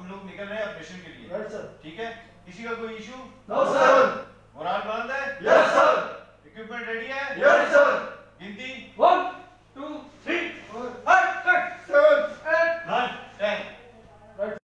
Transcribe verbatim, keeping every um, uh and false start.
हम लोग निकल रहे हैं ऑपरेशन के लिए। Right sir. ठीक है, किसी का कोई इशू? No sir. मोराल बुलंद है? Yes sir. इक्विपमेंट रेडी है? Yes sir. गिनती वन टू